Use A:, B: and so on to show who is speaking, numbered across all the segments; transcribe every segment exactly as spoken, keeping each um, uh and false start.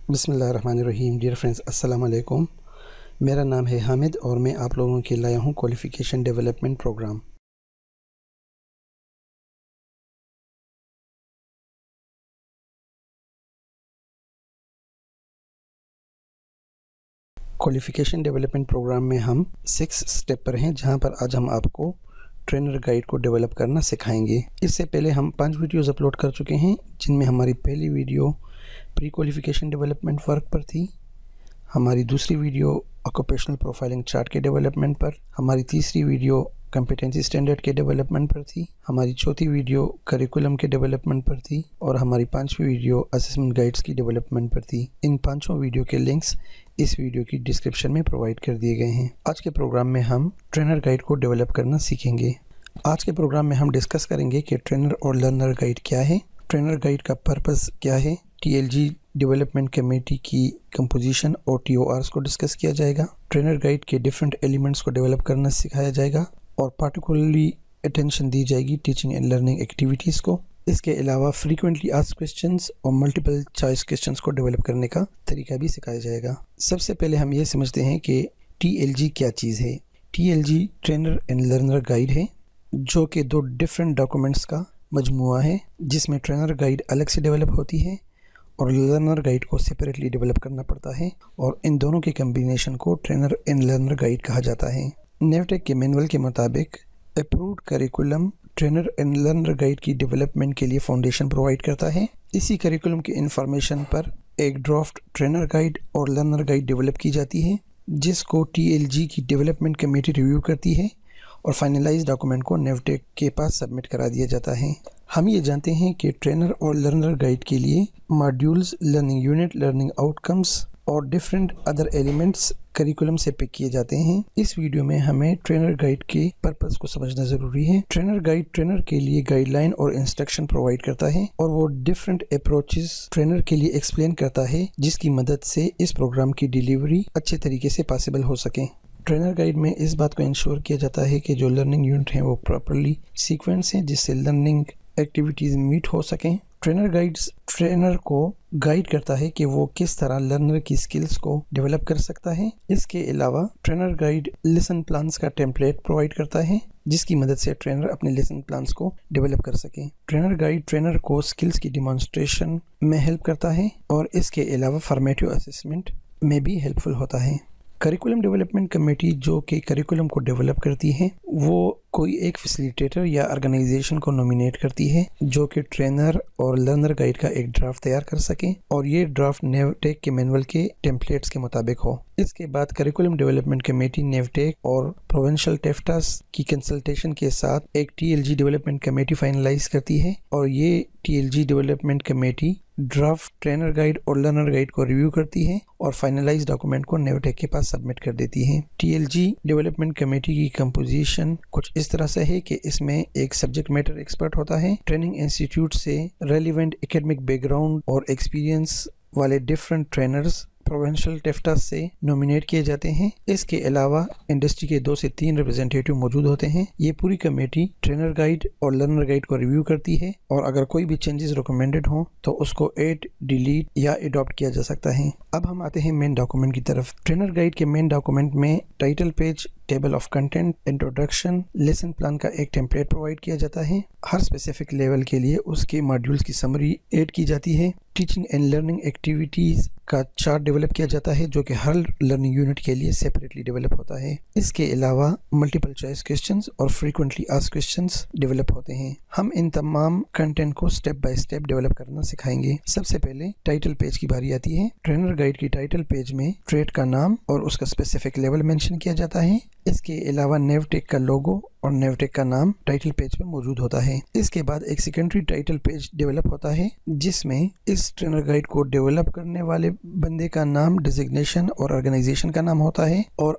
A: बिस्मिल्लाहिर्रहमानिर्रहीम। Dear friends, अस्सलाम वालेकुम। मेरा नाम है हामिद और मैं आप लोगों के लाया हूँ qualification development programme. Qualification development programme में हम सिक्स स्टेप पर हैं, जहाँ पर आज हम आपको ट्रेनर गाइड को डेवलप करना सिखाएंगे। इससे पहले हम पांच वीडियोज़ अपलोड कर चुके हैं, जिनमें हमारी पहली video pre qualification development work पर थी, हमारी दूसरी वीडियो ऑक्यूपेशनल प्रोफाइलिंग चार्ट के डेवलपमेंट पर, हमारी तीसरी वीडियो कम्पिटेंसी स्टैंडर्ड के डेवलपमेंट पर थी, हमारी चौथी वीडियो करिकुलम के डेवलपमेंट पर थी और हमारी पांचवी वीडियो असेसमेंट गाइड्स की डेवलपमेंट पर थी। इन पांचों वीडियो के लिंक्स इस वीडियो की डिस्क्रिप्शन में प्रोवाइड कर दिए गए हैं। आज के प्रोग्राम में हम ट्रेनर गाइड को डेवलप करना सीखेंगे। आज के प्रोग्राम में हम डिस्कस करेंगे कि ट्रेनर और लर्नर गाइड क्या है, ट्रेनर गाइड का पर्पस क्या है, टीएलजी डेवलपमेंट कमेटी की कंपोजिशन और टीओआरस को डिस्कस किया जाएगा, ट्रेनर गाइड के डिफरेंट एलिमेंट्स को डेवलप करना सिखाया जाएगा और पार्टिकुलरली अटेंशन दी जाएगी टीचिंग एंड लर्निंग एक्टिविटीज़ को। इसके अलावा फ्रीक्वेंटली आस्क्ड क्वेश्चंस और मल्टीपल चॉइस क्वेश्चंस को डेवलप करने का तरीका भी सिखाया जाएगा। सबसे पहले हम ये समझते हैं कि टीएलजी क्या चीज़ है। TLG trainer and learner guide है, जो कि दो डिफरेंट डॉक्यूमेंट्स का मजमुआ है, जिसमें ट्रेनर गाइड अलग से डेवलप होती है और लर्नर गाइड को सेपरेटली डेवलप करना पड़ता है, और इन दोनों के कम्बिनेशन को ट्रेनर एंड लर्नर गाइड कहा जाता है। नेवटेक के मैनुअल के मुताबिक approved curriculum trainer and learner guide की डेवलपमेंट के लिए फाउंडेशन प्रोवाइड करता है। इसी करिकुलम के इंफॉर्मेशन पर एक ड्राफ्ट ट्रेनर गाइड और लर्नर गाइड डेवलप की जाती है, जिसको टीएलजी की डेवलपमेंट कमेटी रिव्यू करती है और फाइनलाइज डॉक्यूमेंट को नेवटेक के पास सबमिट करा दिया जाता है। हम ये जानते हैं कि ट्रेनर और लर्नर गाइड के लिए modules, learning unit, learning outcomes और डिफरेंट अदर एलिमेंट्स करिकुलम से पिक किए जाते हैं। इस वीडियो में हमें ट्रेनर गाइड के पर्पस को समझना जरूरी है। ट्रेनर गाइड ट्रेनर के लिए गाइडलाइन और इंस्ट्रक्शन प्रोवाइड करता है और वो डिफरेंट अप्रोचेस ट्रेनर के लिए एक्सप्लेन करता है, जिसकी मदद से इस प्रोग्राम की डिलीवरी अच्छे तरीके से पॉसिबल हो सके। ट्रेनर गाइड में इस बात को इंश्योर किया जाता है कि जो लर्निंग यूनिट हैं वो प्रॉपरली सीक्वेंस हैं, जिससे लर्निंग एक्टिविटीज़ मीट हो सकें। ट्रेनर गाइड्स ट्रेनर को गाइड करता है कि वो किस तरह लर्नर की स्किल्स को डेवलप कर सकता है। इसके अलावा ट्रेनर गाइड लेसन प्लान्स का टेम्पलेट प्रोवाइड करता है, जिसकी मदद से ट्रेनर अपने लेसन प्लान्स को डेवलप कर सके। ट्रेनर गाइड ट्रेनर को स्किल्स की डिमॉन्स्ट्रेशन में हेल्प करता है और इसके अलावा फॉर्मेटिव असेसमेंट में भी हेल्पफुल होता है। करिकुलम डेवलपमेंट कमेटी जो कि करिकुलम को डेवलप करती है, वो कोई एक फैसिलिटेटर या ऑर्गेनाइजेशन को नॉमिनेट करती है, जो कि ट्रेनर और लर्नर गाइड का एक ड्राफ्ट तैयार कर सके और ये ड्राफ्ट नेवटेक के मैनुअल के टेम्पलेट्स के मुताबिक हो। इसके बाद करिकुलम डेवलपमेंट कमेटी नेवटेक और प्रोविंशियल टेफ्टास की कंसल्टेशन के साथ एक टीएलजी डेवलपमेंट कमेटी फाइनलाइज करती है और ये TLG development committee draft trainer guide और लर्नर गाइड को रिव्यू करती है और फाइनलाइज डॉक्यूमेंट को नेवटेक के पास सबमिट कर देती है। टीएलजी डेवलपमेंट कमेटी की कंपोजिशन कुछ इस तरह से है कि इसमें एक सब्जेक्ट मैटर एक्सपर्ट होता है, ट्रेनिंग इंस्टीट्यूट से रेलिवेंट एकेडमिक बैकग्राउंड और एक्सपीरियंस वाले डिफरेंट ट्रेनर्स प्रोविंशियल टेफ्टास से नॉमिनेट किए जाते हैं। इसके अलावा इंडस्ट्री के दो से तीन रिप्रेजेंटेटिव मौजूद होते हैं। ये पूरी कमेटी ट्रेनर गाइड और लर्नर गाइड को रिव्यू करती है और अगर कोई भी चेंजेस रिकमेंडेड हो तो उसको ऐड, डिलीट या अडॉप्ट किया जा सकता है। अब हम आते हैं मेन डॉक्यूमेंट की तरफ। ट्रेनर गाइड के मेन डॉक्यूमेंट में title page, table of content, introduction, lesson plan का एक टेम्पलेट प्रोवाइड किया जाता है। हर स्पेसिफिक लेवल के लिए उसके मॉड्यूल्स की समरी ऐड की जाती है। टीचिंग एंड लर्निंग एक्टिविटीज का चार्ट डेवलप किया जाता है, जो कि हर लर्निंग यूनिट के लिए सेपरेटली डेवलप होता है। इसके अलावा मल्टीपल चॉइस क्वेश्चंस और फ्रीक्वेंटली आस्क्ड क्वेश्चंस डेवलप होते हैं। हम इन तमाम कंटेंट को स्टेप बाय स्टेप डेवलप करना सिखाएंगे। सबसे पहले टाइटल पेज की बारी आती है। ट्रेनर गाइड की टाइटल पेज में ट्रेड का नाम और उसका स्पेसिफिक लेवल मेंशन किया जाता है। इसके अलावा नेवटेक का लोगो और नेवटेक का नाम टाइटल पेज पर मौजूद होता है। इसके बाद एक सेकेंडरी टाइटल पेज डेवलप होता है, जिसमें इस ट्रेनर गाइड को डेवलप करने वाले बंदे का नाम, डिजिग्नेशन और ऑर्गेनाइजेशन का नाम होता है, और अगर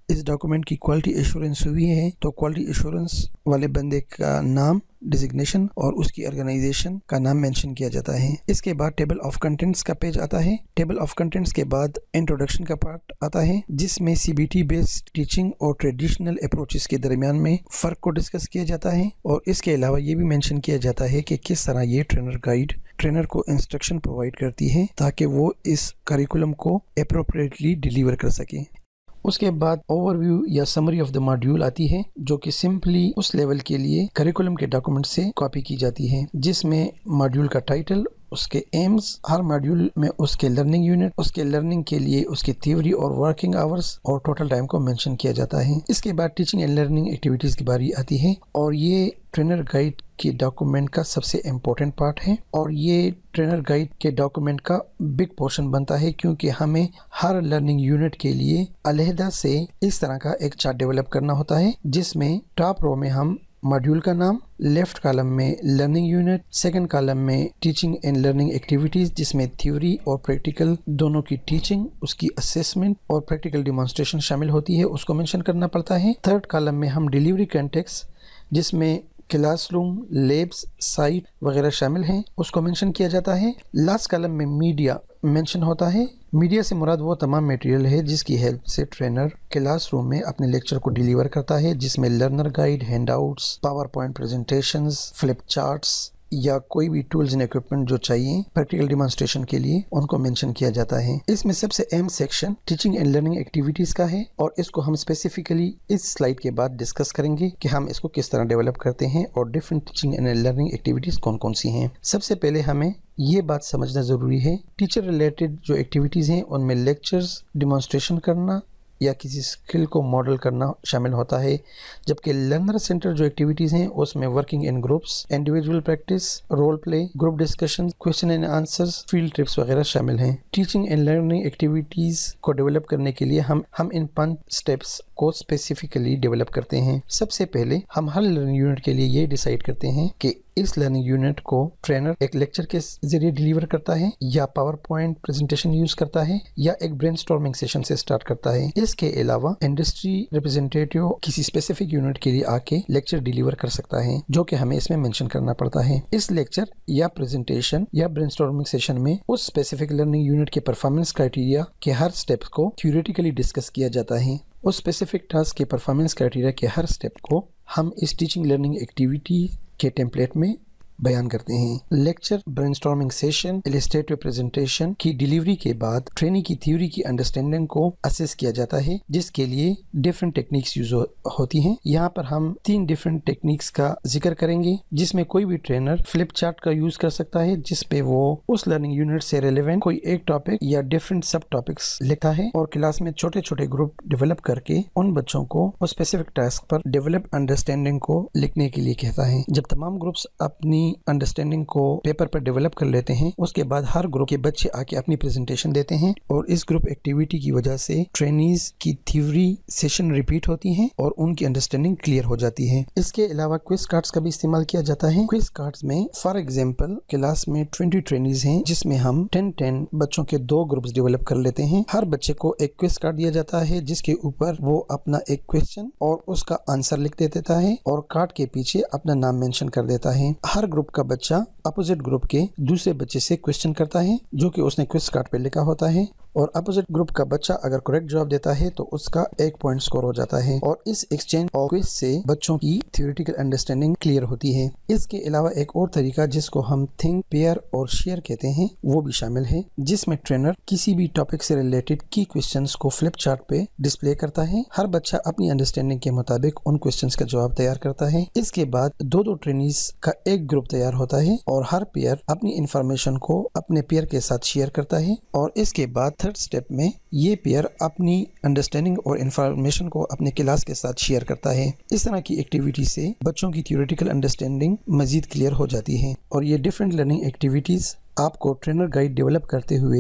A: इस डॉक्यूमेंट की क्वालिटी एश्योरेंस हुई है तो क्वालिटी एश्योरेंस वाले बंदे का नाम, डिजिग्नेशन और उसकी ऑर्गेनाइजेशन का नाम मेंशन किया जाता है। इसके बाद टेबल ऑफ कंटेंट्स का पेज आता है। टेबल ऑफ कंटेंट्स के बाद इंट्रोडक्शन का पार्ट आता है जिसमें सीबीटी बेस्ड टीचिंग और ट्रेडिशनल अप्रोचेस के दरमियान में फ़र्क को डिस्कस किया जाता है। और इसके अलावा ये भी मेंशन किया जाता है कि किस तरह ये ट्रेनर गाइड ट्रेनर को इंस्ट्रक्शन प्रोवाइड करती है ताकि वो इस करिकुलम को अप्रोप्रिएटली डिलीवर कर सके। उसके बाद ओवरव्यू या समरी ऑफ द मॉड्यूल आती है जो कि सिंपली उस लेवल के लिए करिकुलम के डॉक्यूमेंट से कॉपी की जाती है, जिसमें मॉड्यूल का टाइटल, उसके एम्स, हर मॉड्यूल में उसके लर्निंग यूनिट, उसके लर्निंग के लिए उसकी थ्योरी और वर्किंग आवर्स और टोटल टाइम को मेंशन किया जाता है। इसके बाद टीचिंग एंड लर्निंग एक्टिविटीज़ की बारी आती है और ये ट्रेनर गाइड के डॉक्यूमेंट का सबसे इम्पोर्टेंट पार्ट है और ये ट्रेनर गाइड के डॉक्यूमेंट का बिग पोर्शन बनता है क्योंकि हमें हर लर्निंग यूनिट के लिए अलहदा से इस तरह का एक चार्ट डेवलप करना होता है जिसमें टॉप रो में हम मॉड्यूल का नाम, लेफ्ट कॉलम में लर्निंग यूनिट, सेकंड कॉलम में टीचिंग एंड लर्निंग एक्टिविटीज़ जिसमें थ्योरी और प्रैक्टिकल दोनों की टीचिंग, उसकी असेसमेंट और प्रैक्टिकल डिमॉन्स्ट्रेशन शामिल होती है, उसको मेंशन करना पड़ता है। थर्ड कॉलम में हम डिलीवरी कॉन्टेक्स्ट जिसमें क्लासरूम, लैब्स, साइट वगैरह शामिल हैं, उसको मेंशन किया जाता है। लास्ट कॉलम में मीडिया मेंशन होता है। मीडिया से मुराद वो तमाम मटेरियल है जिसकी हेल्प से ट्रेनर क्लासरूम में अपने लेक्चर को डिलीवर करता है, जिसमें learner guide, handouts, PowerPoint presentations, flip charts या कोई भी टूल्स एंड इक्विपमेंट जो चाहिए प्रैक्टिकल डिमॉन्स्ट्रेशन के लिए उनको मेंशन किया जाता है। इसमें सबसे अहम section teaching and learning activities का है और इसको हम स्पेसिफिकली इस स्लाइड के बाद डिस्कस करेंगे कि हम इसको किस तरह डेवलप करते हैं और different teaching and learning activities कौन कौन सी हैं। सबसे पहले हमें ये बात समझना ज़रूरी है, टीचर रिलेटेड जो एक्टिविटीज़ हैं उनमें लेक्चर्स, डिमॉन्स्ट्रेशन करना या किसी स्किल को मॉडल करना शामिल होता है, जबकि लर्नर सेंटर जो एक्टिविटीज़ हैं उसमें working in groups, individual practice, role play, group discussion, question and answers, field trips वगैरह शामिल हैं। टीचिंग एंड लर्निंग एक्टिविटीज़ को डेवलप करने के लिए हम हम इन पांच स्टेप्स को स्पेसिफिकली डेवलप करते हैं। सबसे पहले हम हर लर्निंग यूनिट के लिए ये डिसाइड करते हैं कि इस लर्निंग यूनिट को ट्रेनर एक लेक्चर के जरिए डिलीवर करता है या पावर पॉइंट प्रेजेंटेशन यूज करता है या एक ब्रेनस्टॉर्मिंग सेशन से स्टार्ट करता है। इसके अलावा इंडस्ट्री रिप्रेजेंटेटिव किसी स्पेसिफिक यूनिट के लिए आके लेक्चर डिलीवर कर सकता है, जो कि हमें इसमें मेंशन करना पड़ता है। इस लेक्चर या प्रेजेंटेशन या ब्रेनस्टॉर्मिंग सेशन में उस स्पेसिफिक लर्निंग यूनिट के परफॉर्मेंस क्राइटेरिया के हर स्टेप को थ्योरेटिकली डिस्कस किया जाता है। उस स्पेसिफिक टास्क के परफॉर्मेंस क्राइटेरिया के हर स्टेप को हम इस टीचिंग लर्निंग एक्टिविटी के टेम्पलेट में बयान करते हैं। Lecture, brainstorming session, illustrative presentation की डिलीवरी के बाद ट्रेनी की थ्योरी की अंडरस्टैंडिंग को असेस किया जाता है, जिसके लिए डिफरेंट टेक्निक्स यूज हो, होती हैं। यहाँ पर हम तीन डिफरेंट टेक्निक्स का जिक्र करेंगे, जिसमें कोई भी ट्रेनर फ्लिप चार्ट का यूज कर सकता है, जिसपे वो उस लर्निंग यूनिट से रिलेवेंट कोई एक टॉपिक या डिफरेंट सब टॉपिक्स लिखता है और क्लास में छोटे छोटे ग्रुप डेवलप करके उन बच्चों को उस स्पेसिफिक टास्क पर डेवलप अंडरस्टैंडिंग को लिखने के लिए कहता है। जब तमाम ग्रुप्स अपनी अंडरस्टैंडिंग को पेपर पर डेवलप कर लेते हैं, उसके बाद हर ग्रुप के बच्चे आके अपनी प्रेजेंटेशन देते हैं और इस ग्रुप एक्टिविटी की वजह से ट्रेनीज की थ्योरी सेशन रिपीट होती हैं और उनकी अंडरस्टैंडिंग क्लियर हो जाती है। इसके अलावा क्विज कार्ड्स का भी इस्तेमाल किया जाता है। क्विज कार्ड्स में फॉर एग्जांपल क्लास में बीस ट्रेनीज हैं, जिसमें हम टेन टेन बच्चों के दो ग्रुप्स डेवलप कर लेते हैं। हर बच्चे को एक क्विज कार्ड दिया जाता है, जिसके ऊपर वो अपना एक क्वेश्चन और उसका आंसर लिख देता है और कार्ड के पीछे अपना नाम मेंशन कर देता है। हर ग्रुप का बच्चा अपोजिट ग्रुप के दूसरे बच्चे से क्वेश्चन करता है, जो कि उसने क्विज कार्ड पे लिखा होता है, और अपोजिट ग्रुप का बच्चा अगर करेक्ट जवाब देता है तो उसका एक पॉइंट स्कोर हो जाता है और इस एक्सचेंज ऑफ क्विज से बच्चों की थ्योरेटिकल अंडरस्टैंडिंग क्लियर होती है। इसके अलावा एक और तरीका जिसको हम थिंक, पेयर और शेयर कहते हैं वो भी शामिल है, जिसमें ट्रेनर किसी भी टॉपिक से रिलेटेड की क्वेश्चंस को फ्लिप चार्ट पे डिस्प्ले करता है। हर बच्चा अपनी अंडरस्टैंडिंग के मुताबिक उन क्वेश्चंस का जवाब तैयार करता है। इसके बाद दो दो ट्रेनीज का एक ग्रुप तैयार होता है और हर पेयर अपनी इंफॉर्मेशन को अपने पेयर के साथ शेयर करता है और इसके बाद थर्ड स्टेप में ये पेयर अपनी अंडरस्टैंडिंग और इंफॉर्मेशन को अपने क्लास के साथ शेयर करता है। इस तरह की एक्टिविटी से बच्चों की थ्योरेटिकल अंडरस्टैंडिंग मजीद क्लियर हो जाती है और ये डिफरेंट लर्निंग एक्टिविटीज आपको ट्रेनर गाइड डेवलप करते हुए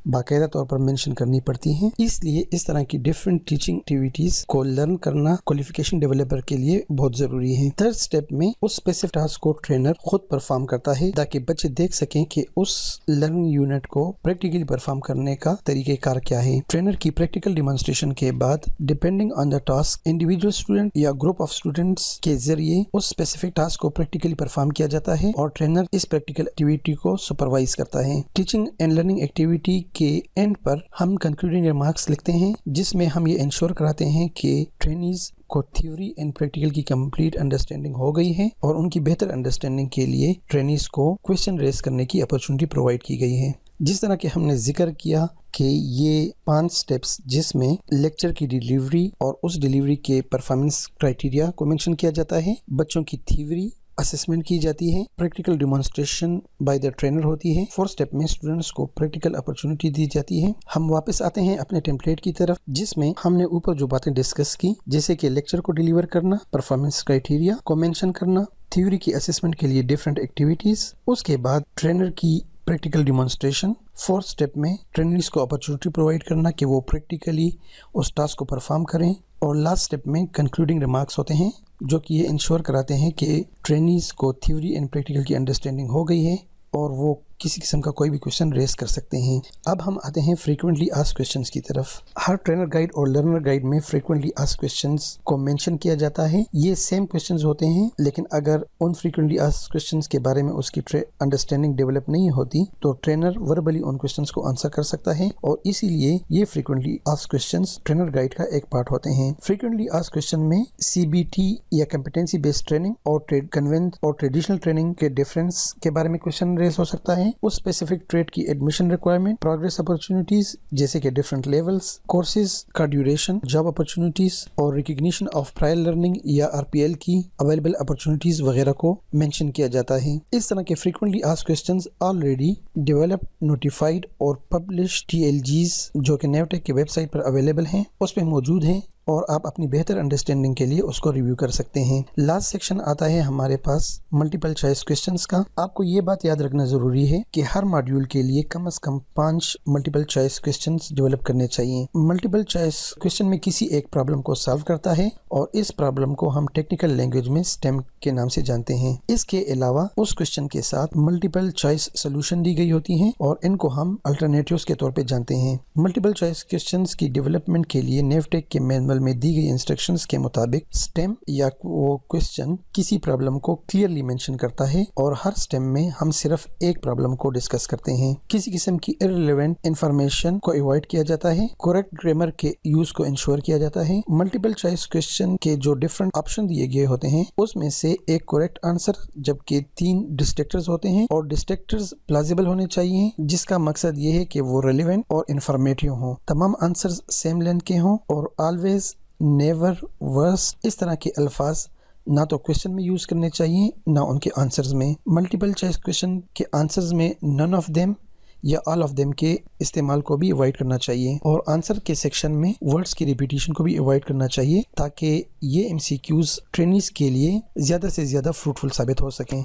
A: बाकायदा तौर पर मेंशन करनी पड़ती हैं। इसलिए इस तरह की डिफरेंट टीचिंग एक्टिविटीज को लर्न करना क्वालिफिकेशन डेवलपर के लिए बहुत जरूरी है। थर्ड स्टेप में उस स्पेसिफिक टास्क को ट्रेनर खुद परफॉर्म करता है ताकि बच्चे देख सकें कि उस लर्निंग यूनिट को प्रैक्टिकली परफॉर्म करने का तरीकेकार क्या है। ट्रेनर की प्रैक्टिकल डिमॉन्स्ट्रेशन के बाद depending on the task individual student या ग्रुप ऑफ स्टूडेंट्स के जरिए उस स्पेसिफिक टास्क को प्रैक्टिकली परफॉर्म किया जाता है और ट्रेनर इस प्रैक्टिकल एक्टिविटी को सुपरवाइज करता है। टीचिंग एंड लर्निंग एक्टिविटी के एंड पर हम कंक्लूडिंग रिमार्क्स लिखते हैं, जिसमें हम ये इंश्योर कराते हैं कि ट्रेनीज को थ्योरी एंड प्रैक्टिकल की कंप्लीट अंडरस्टैंडिंग हो गई है और उनकी बेहतर अंडरस्टैंडिंग के लिए ट्रेनीज को क्वेश्चन रेज करने की अपॉर्चुनिटी प्रोवाइड की गई है। जिस तरह के हमने जिक्र किया कि ये पांच स्टेप्स जिसमें लेक्चर की डिलीवरी और उस डिलीवरी के परफॉर्मेंस क्राइटेरिया को मेंशन किया जाता है, बच्चों की थ्योरी असेसमेंट की जाती है, practical demonstration by the trainer होती है, फोर्थ स्टेप में स्टूडेंट्स को प्रैक्टिकल अपॉर्चुनिटी दी जाती है। हम वापस आते हैं अपने टेम्पलेट की तरफ, जिसमें हमने ऊपर जो बातें डिस्कस की, जैसे कि लेक्चर को डिलीवर करना, परफॉर्मेंस क्राइटेरिया को मेंशन करना, थ्योरी की असेसमेंट के लिए डिफरेंट एक्टिविटीज, उसके बाद ट्रेनर की प्रैक्टिकल डिमॉन्स्ट्रेशन, फोर्थ स्टेप में ट्रेनर्स को अपॉर्चुनिटी प्रोवाइड करना कि वो प्रैक्टिकली उस टास्क को परफॉर्म करें, और लास्ट स्टेप में कंक्लूडिंग रिमार्क्स होते हैं जो कि ये इंश्योर कराते हैं कि ट्रेनीज को थ्योरी एंड प्रैक्टिकल की अंडरस्टैंडिंग हो गई है और वो किसी किस्म का कोई भी क्वेश्चन रेस कर सकते हैं। अब हम आते हैं फ्रीक्वेंटली आस्क्ड क्वेश्चंस की तरफ। हर ट्रेनर गाइड और लर्नर गाइड में फ्रीक्वेंटली आस्क्ड क्वेश्चंस को मेंशन किया जाता है। ये सेम क्वेश्चंस होते हैं, लेकिन अगर उन फ्रीक्वेंटली आस्क्ड क्वेश्चंस के बारे में उसकी अंडरस्टैंडिंग डेवलप नहीं होती तो ट्रेनर वर्बली उन क्वेश्चंस को आंसर कर सकता है, और इसीलिए ये frequently asked questions trainer guide का एक पार्ट होते हैं। फ्रीक्वेंटली आस्क्ड क्वेश्चन में सीबीटी या कॉम्पिटेंसी बेस्ड ट्रेनिंग और ट्रेड कन्वेंट और ट्रेडिशनल ट्रेनिंग के डिफरेंस के बारे में क्वेश्चन रेस हो सकता है। उस स्पेसिफिक ट्रेड की एडमिशन रिक्वायरमेंट, प्रोग्रेस अपॉर्चुनिटीज जैसे कि डिफरेंट लेवल्स, कोर्सेज का ड्यूरेशन, जॉब अपॉर्चुनिटीज और रिकॉग्निशन ऑफ प्रायर लर्निंग या आरपीएल की अवेलेबल अपॉर्चुनिटीज वगैरह को मेंशन किया जाता है। इस तरह के frequently asked questions already develop, notified और पब्लिश टीएलजीज जो कि नेवटेक की वेबसाइट पर अवेलेबल हैं उस पर मौजूद हैं और आप अपनी बेहतर अंडरस्टैंडिंग के लिए उसको रिव्यू कर सकते हैं। लास्ट सेक्शन आता है हमारे पास मल्टीपल चॉइस क्वेश्चंस का। आपको ये बात याद रखना जरूरी है कि हर मॉड्यूल के लिए कम से कम पांच मल्टीपल चॉइस क्वेश्चंस डेवलप करने चाहिए। मल्टीपल चॉइस क्वेश्चन में किसी एक प्रॉब्लम को सॉल्व करता है और इस प्रॉब्लम को हम टेक्निकल लैंग्वेज में स्टेम के नाम से जानते हैं। इसके अलावा उस क्वेश्चन के साथ मल्टीपल चॉइस सोल्यूशन दी गई होती है और इनको हम अल्टरनेटिव्स के तौर पे जानते हैं। मल्टीपल चॉइस क्वेश्चंस की डेवलपमेंट के लिए नेवटेक के मैनुअल में दी गई इंस्ट्रक्शंस के मुताबिक स्टेम या वो क्वेश्चन किसी प्रॉब्लम को क्लियरली मेंशन करता है और हर स्टेम में हम सिर्फ एक प्रॉब्लम को डिस्कस करते हैं। किसी किस्म की इररिलेवेंट इंफॉर्मेशन को अवॉइड किया जाता है, करेक्ट ग्रामर के यूज को इंश्योर किया जाता है। मल्टीपल चॉइस क्वेश्चन के जो डिफरेंट ऑप्शन दिए गए होते हैं उसमें से एक करेक्ट आंसर जबकि तीन डिस्ट्रैक्टर्स होते हैं और डिस्ट्रैक्टर्स प्लाजिबल होने चाहिए, जिसका मकसद ये है कि वो रेलिवेंट और इंफॉर्मेटिव हों, तमाम आंसर्स सेम लेंथ के हों और ऑलवेज, नेवर, वर्स इस तरह के अल्फाज ना तो क्वेश्चन में यूज करने चाहिए ना उनके आंसर्स में। मल्टीपल चॉइस क्वेश्चन के आंसर्स में नन ऑफ देम या ऑल ऑफ देम के इस्तेमाल को भी अवॉइड करना चाहिए और आंसर के सेक्शन में वर्ड्स की रिपीटिशन को भी अवॉइड करना चाहिए ताकि ये एमसीक्यूज ट्रेनीज के लिए ज़्यादा से ज़्यादा फ्रूटफुल साबित हो सकें।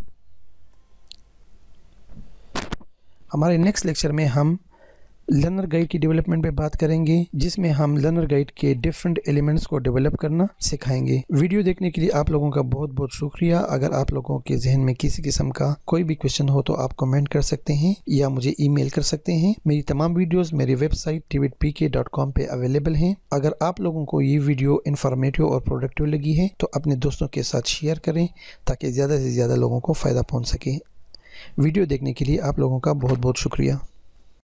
A: हमारे नेक्स्ट लेक्चर में हम लर्नर गाइड की डेवलपमेंट पे बात करेंगे, जिसमें हम लर्नर गाइड के डिफरेंट एलिमेंट्स को डेवलप करना सिखाएंगे। वीडियो देखने के लिए आप लोगों का बहुत बहुत शुक्रिया। अगर आप लोगों के जहन में किसी किस्म का कोई भी क्वेश्चन हो तो आप कमेंट कर सकते हैं या मुझे ईमेल कर सकते हैं। मेरी तमाम वीडियोस मेरी website TVET P K dot com पे अवेलेबल हैं। अगर आप लोगों को ये वीडियो इन्फॉर्मेटिव और प्रोडक्टिव लगी है तो अपने दोस्तों के साथ शेयर करें ताकि ज़्यादा से ज़्यादा लोगों को फ़ायदा पहुँच सके। वीडियो देखने के लिए आप लोगों का बहुत बहुत शुक्रिया।